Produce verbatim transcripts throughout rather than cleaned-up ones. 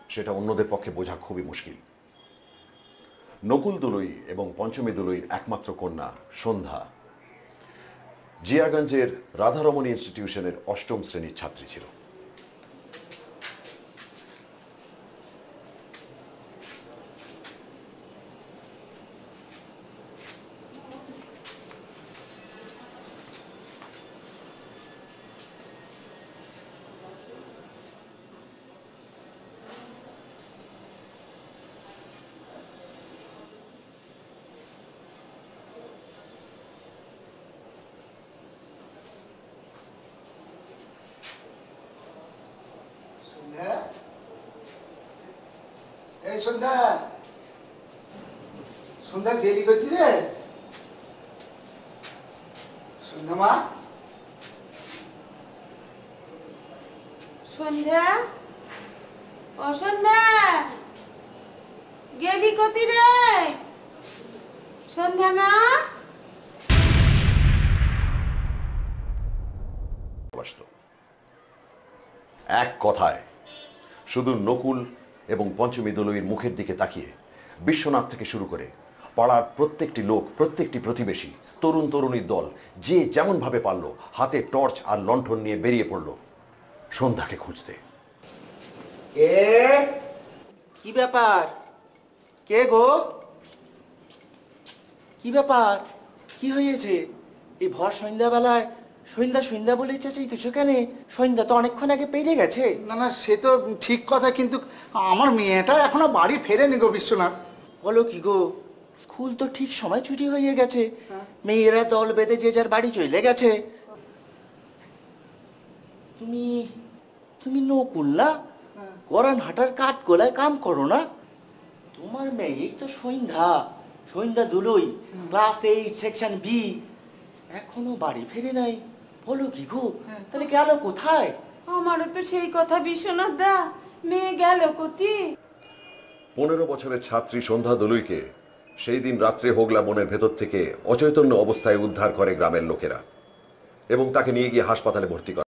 সেটা অন্যদের পক্ষে বোঝা খুবই মুশকিল। নকুল দলুই এবং পঞ্চমী দলুইয়ের একমাত্র কন্যা সন্ধ্যা জিয়াগঞ্জের রাধারমণী ইনস্টিটিউশনের অষ্টম শ্রেণীর ছাত্রী ছিল। এই সন্ধ্যা সন্ধ্যা জেলি করছি রে সন্ধ্যা মা সন্ধ্যা ও সন্ধ্যা গেলি কতি রে সন্ধ্যা মা এক কথায় শুধু নকুল এবং পঞ্চমী দলুইয়ের মুখের দিকে তাকিয়ে বিশ্বনাথ থেকে শুরু করে পাড়ার প্রত্যেকটি লোক, প্রত্যেকটি প্রতিবেশী, তরুণ তরুণীর দল যে যেমন ভাবে পারল হাতে টর্চ আর লণ্ঠন নিয়ে বেরিয়ে পড়ল সন্ধ্যাকে খুঁজতে। কে কি ব্যাপার? কে গো? কি ব্যাপার? কি হয়েছে এই ভর সন্ধ্যাবেলায়? সন্ধ্যা সন্ধ্যা বলে চেঁচাই তো সেখানে, সন্ধ্যা তো অনেকক্ষণ আগে পেরিয়ে গেছে। না না, সে তো ঠিক কথা, কিন্তু আমার মেয়েটা এখনো বাড়ি ফেরেনি গো বিশ্বনাথ। বলো কি গো, স্কুল তো ঠিক সময় ছুটি হয়ে গেছে, মেয়েরা দল বেঁধে যে যার বাড়ি চলে গেছে। তুমি তুমি নকুল না? গরান হাটার কাঠ গোলায় কাম করো না? তোমার মেয়ে তো সন্ধ্যা, সন্ধ্যা দুলুই, ক্লাস এইট সেকশন বি, এখনো বাড়ি ফেরে নাই। বলো কি গো, তাহলে গেল কোথায়? আমারও তো সেই কথা বিশ্বনাথ দা, মেয়ে গেল কতি। পনেরো বছরের ছাত্রী সন্ধ্যা দলুইকে সেই দিন রাত্রে হোগলা বনের ভেতর থেকে অচৈতন্য অবস্থায় উদ্ধার করে গ্রামের লোকেরা এবং তাকে নিয়ে গিয়ে হাসপাতালে ভর্তি করে।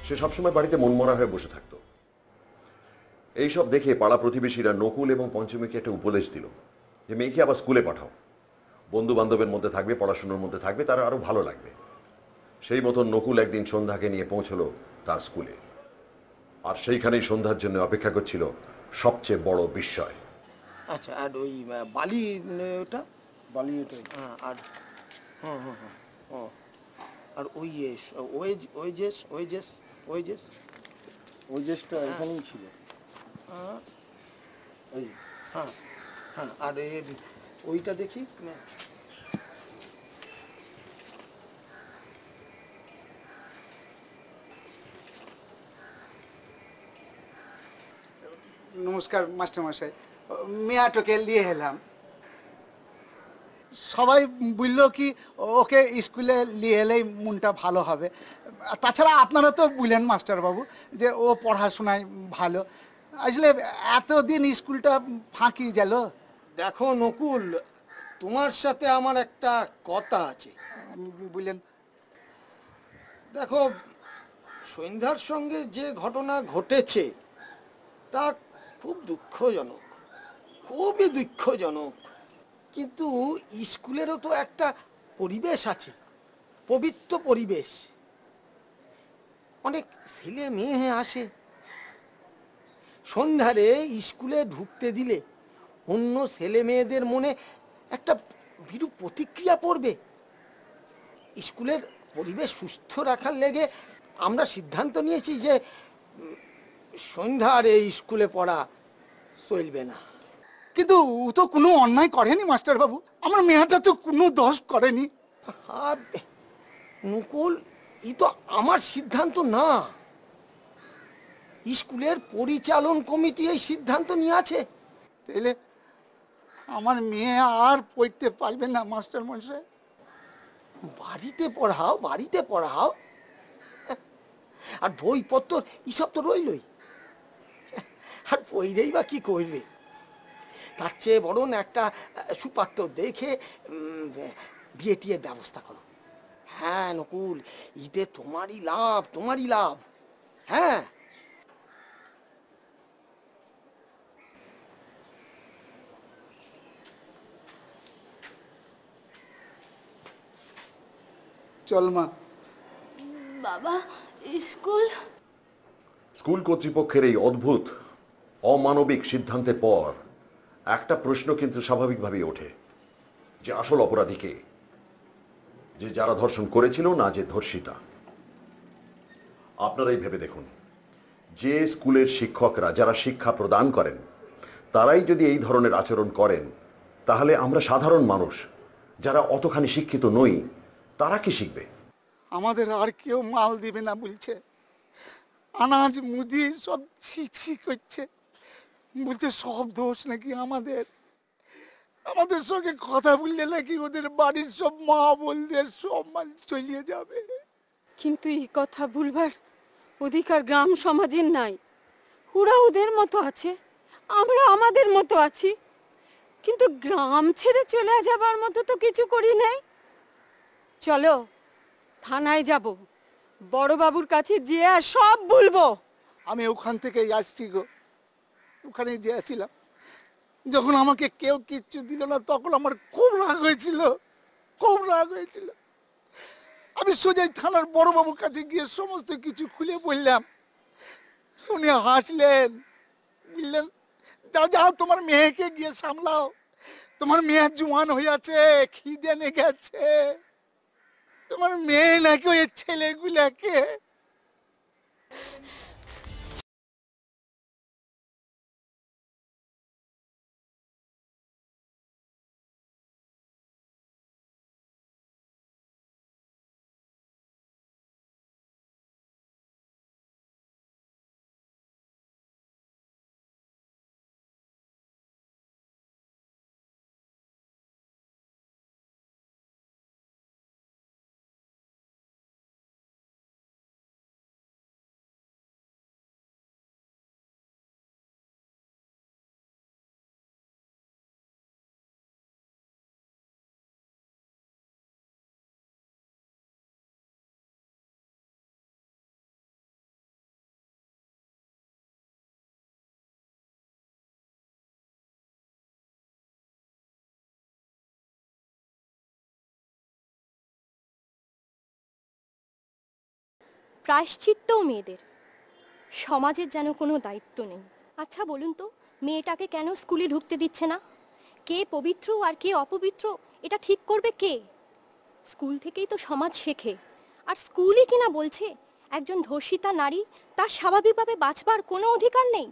সে সবসময় বাড়িতে মনমরা হয়ে বসে থাকতো। এইসব দেখে পাড়া প্রতিবেশীরা নকুল এবং পঞ্চমীকে একটা উপদেশ দিল যে মেয়েকে আবার স্কুলে পাঠাও, বন্ধু বান্ধবের মধ্যে থাকবে, পড়াশোনার মধ্যে থাকবে, তার আরো ভালো লাগবে। সেই মতন নকুল একদিন সন্ধ্যাকে নিয়ে পৌঁছলো তার স্কুলে, আর সেইখানেই সন্ধ্যার জন্য অপেক্ষা করছিল সবচেয়ে বড় বিস্ময়। আচ্ছা, আর ওই আহ, বালি উম, ওটা বালি ওটাই। হ্যাঁ, আর হ্যাঁ হ্যাঁ হ্যাঁ ও আর ওই এস ওয়েজ ওয়েজেস ওয়েজেস ওয়েজেস ওই জিনিসটা এখানেই ছিল। ওই হ্যাঁ হ্যাঁ আর এ ওইটা দেখি না। নমস্কার মাস্টারমশাই, মেয়াটোকে নিয়ে এলাম। সবাই বললো কি ওকে স্কুলে নিয়ে এলেই মনটা ভালো হবে। আর তাছাড়া আপনারা তো বুঝলেন মাস্টারবাবু যে ও পড়াশোনায় ভালো। আসলে এতদিন স্কুলটা ফাঁকি গেল। দেখো নকুল, তোমার সাথে আমার একটা কথা আছে। বুঝলেন, দেখো, সন্ধ্যার সঙ্গে যে ঘটনা ঘটেছে তা খুব দুঃখজনক, খুবই দুঃখজনক। কিন্তু স্কুলেরও তো একটা পরিবেশ আছে, পবিত্র পরিবেশ। অনেক ছেলে মেয়ে আসে, সন্ধ্যারে স্কুলে ঢুকতে দিলে অন্য ছেলে মেয়েদের মনে একটা বিরূপ প্রতিক্রিয়া পড়বে। স্কুলের পরিবেশ সুস্থ রাখার লেগে আমরা সিদ্ধান্ত নিয়েছি যে উম, সন্ধ্যার এই স্কুলে পড়া চলবে না। কিন্তু ও তো কোনো অন্যায় করেনি মাস্টারবাবু, আমার মেয়েটা তো কোনো দোষ করেনি। আর নকুল, ই তো আমার সিদ্ধান্ত না, স্কুলের পরিচালন কমিটি এই সিদ্ধান্ত নিয়ে আছে। তাহলে আমার মেয়ে আর পড়তে পারবে না মাস্টার মশাই? বাড়িতে পড়াও, বাড়িতে পড়াও, আর বইপত্র এসব তো রইলই, আর পইরেই বা কি করবে? তার চেয়ে বরং একটা আহ, সুপাত্র দেখে উম, বিয়ে টিয়ের ব্যবস্থা করো। হ্যাঁ নকুল, ঈদে তোমারই লাভ, তোমারই লাভ। হ্যাঁ, চল মা। বাবা, স্কুল? স্কুল কর্তৃপক্ষের এই অদ্ভুত অমানবিক সিদ্ধান্তের পর একটা প্রশ্ন কিন্তু স্বাভাবিকভাবেই ওঠে, যে আসল অপরাধী কে? যে যারা ধর্ষণ করেছিল, না যে ধর্ষিতা? আপনারাই ভেবে দেখুন, যে স্কুলের শিক্ষকরা যারা শিক্ষা প্রদান করেন তারাই যদি এই ধরনের আচরণ করেন, তাহলে আমরা সাধারণ মানুষ যারা অতখানি শিক্ষিত নই তারা কি শিখবে? আমাদের আর কেউ মাল দিবে না বলছে, আনাজ মুদি সব ছি ছি করছে, বলছে সব দোষ নাকি আমাদের। আমাদের সঙ্গে কথা বললে নাকি ওদের বাড়ির সব মা বলদের সব মাল চলিয়ে যাবে। কিন্তু এই কথা ভুলবার অধিকার গ্রাম সমাজের নাই। ওরা ওদের মতো আছে, আমরা আমাদের মতো আছি, কিন্তু গ্রাম ছেড়ে চলে যাবার মতো তো কিছু করি নাই। চলো থানায় যাব, বড়বাবুর কাছে যেয়ে আর সব বলবো। আমি ওখান থেকেই আসছি গো, ওখানে যেয়েছিলাম। যখন আমাকে কেউ কিচ্ছু দিল না তখন আমার খুব রাগ হয়েছিল, খুব রাগ হয়েছিল। আমি সোজাই থানার বড়বাবুর কাছে গিয়ে সমস্ত কিছু খুলে বললাম। উনি হাসলেন, বললেন যাও যাও তোমার মেয়েকে গিয়ে সামলাও, তোমার মেয়ে জোয়ান হয়ে আছে, খিদে নে গেছে, তোমার মেয়ে নাকি ওই ছেলেগুলাকে। প্রায়শ্চিত্তও মেয়েদের। সমাজের যেন কোনো দায়িত্ব নেই। আচ্ছা বলুন তো, মেয়েটাকে কেন স্কুলে ঢুকতে দিচ্ছে না? কে পবিত্র আর কে অপবিত্র এটা ঠিক করবে কে? স্কুল থেকেই তো সমাজ শেখে। আর স্কুলই কিনা বলছে একজন ধর্ষিতা নারী তার স্বাভাবিকভাবে বাঁচবার কোনো অধিকার নেই।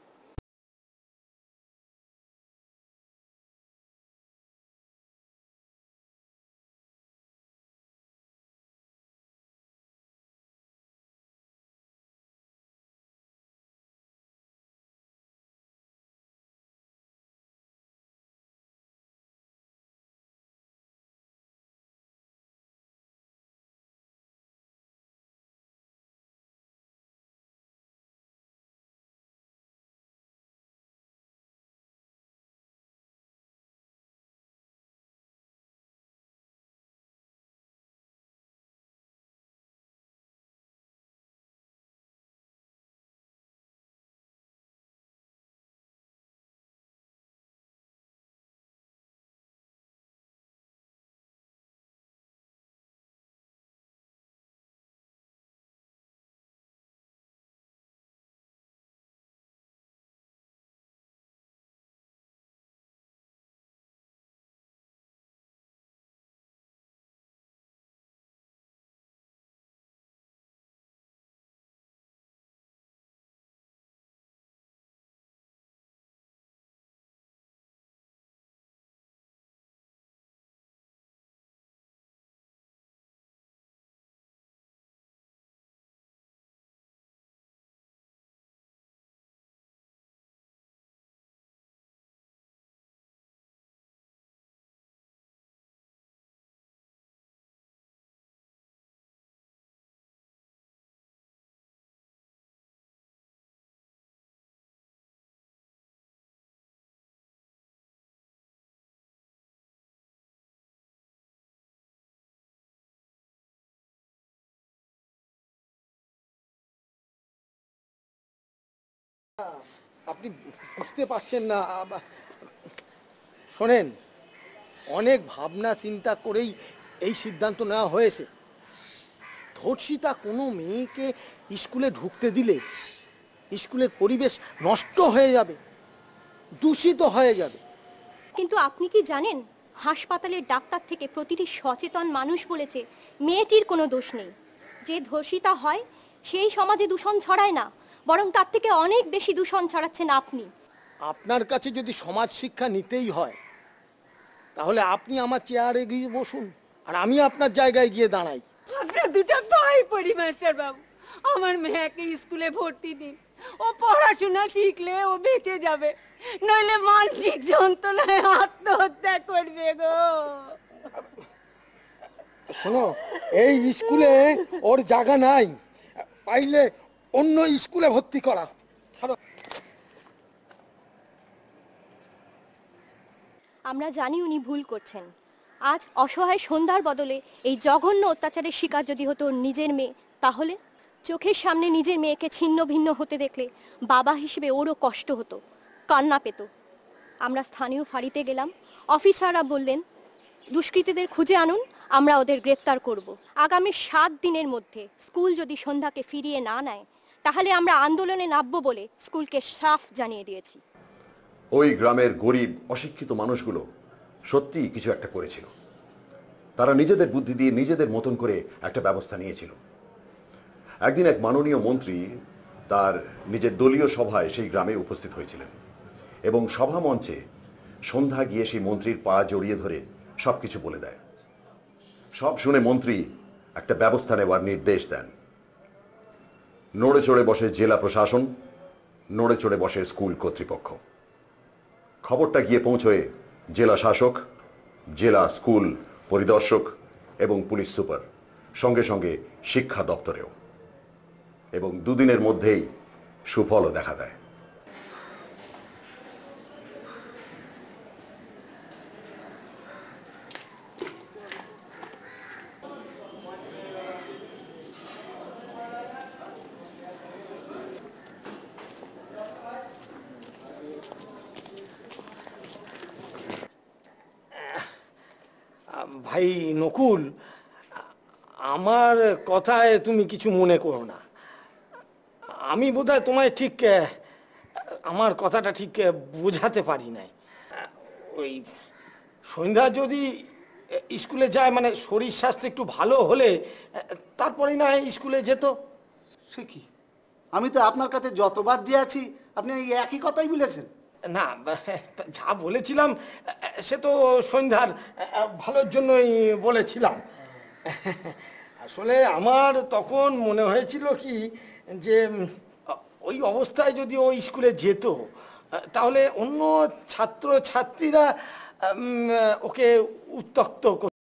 আপনি বুঝতে পারছেন না। আবা- শোনেন, অনেক ভাবনা চিন্তা করেই এই সিদ্ধান্ত নেওয়া হয়েছে। ধর্ষিতা কোনো মেয়েকে স্কুলে ঢুকতে দিলে স্কুলের পরিবেশ নষ্ট হয়ে যাবে, দূষিত হয়ে যাবে। কিন্তু আপনি কি জানেন, হাসপাতালের ডাক্তার থেকে প্রতিটি সচেতন মানুষ বলেছে মেয়েটির কোনো দোষ নেই। যে ধর্ষিতা হয় সেই সমাজে দূষণ ছড়ায় না, বরং তার থেকে অনেক বেশি দূষণ ছড়াচ্ছেন আপনি। আপনার কাছে যদি সমাজ শিক্ষা নিতেই হয়, তাহলে আপনি আমার চেয়ারে গিয়ে বসুন আর আমি আপনার জায়গায় গিয়ে দাঁড়াই। আপনার দুটা ভাই পড়ি মাস্টার বাবু, আমার মেয়েকে স্কুলে ভর্তি দিন। ও পড়াশোনা শিখলে ও বেঁচে যাবে, নইলে মানসিক যন্ত্রণায় আত্মহত্যা করবে গো। শোনো, এই স্কুলে ওর জায়গা নাই, পাইলে অন্য স্কুলে ভর্তি করা। ছাড়ো। আমরা জানি উনি ভুল করছেন। আজ অসহায় সন্ধ্যার বদলে এই জঘন্য অত্যাচারের শিকার যদি হতো নিজের মেয়ে, তাহলে চোখের সামনে নিজের মেয়েকে ছিন্ন ভিন্ন হতে দেখলে বাবা হিসেবে ওরও কষ্ট হতো, কান্না পেত। আমরা স্থানীয় ফাঁড়িতে গেলাম, অফিসাররা বললেন দুষ্কৃতীদের খুঁজে আনুন, আমরা ওদের গ্রেফতার করব। আগামী সাত দিনের মধ্যে স্কুল যদি সন্ধ্যাকে ফিরিয়ে না নেয়, তাহলে আমরা আন্দোলনে নামব বলে স্কুলকে সাফ জানিয়ে দিয়েছি। ওই গ্রামের গরিব অশিক্ষিত মানুষগুলো সত্যিই কিছু একটা করেছিল। তারা নিজেদের বুদ্ধি দিয়ে নিজেদের মতন করে একটা ব্যবস্থা নিয়েছিল। একদিন এক মাননীয় মন্ত্রী তার নিজের দলীয় সভায় সেই গ্রামে উপস্থিত হয়েছিলেন এবং সভা মঞ্চে সন্ধ্যা গিয়ে সেই মন্ত্রীর পা জড়িয়ে ধরে সব কিছু বলে দেয়। সব শুনে মন্ত্রী একটা ব্যবস্থা নেওয়ার নির্দেশ দেন। নড়ে চড়ে বসে জেলা প্রশাসন, নড়ে চড়ে বসে স্কুল কর্তৃপক্ষ। খবরটা গিয়ে পৌঁছয় জেলা শাসক, জেলা স্কুল পরিদর্শক এবং পুলিশ সুপার, সঙ্গে সঙ্গে শিক্ষা দপ্তরেও। এবং দুদিনের মধ্যেই সুফলও দেখা দেয়। ভাই নকুল, আমার কথায় তুমি কিছু মনে করো না। আমি বোধহয় তোমায় ঠিক আহ, আমার কথাটা ঠিক আহ, বোঝাতে পারি নাই। আহ, ওই সন্ধ্যা যদি আহ, স্কুলে যায়, মানে শরীর স্বাস্থ্য একটু ভালো হলে আহ, তারপরেই না হয় স্কুলে যেত। সে কি, আমি তো আপনার কাছে যতবার যে আছি আপনি এই একই কথাই বলেছেন। না, তা যা বলেছিলাম আহ, সে তো সন্ধ্যার আহ, ভালোর জন্যই বলেছিলাম। আসলে আমার তখন মনে হয়েছিল কি যে উম, ওই অবস্থায় যদি ও স্কুলে যেত আহ, তাহলে অন্য ছাত্র ছাত্রীরা উম, ওকে উত্ত্যক্ত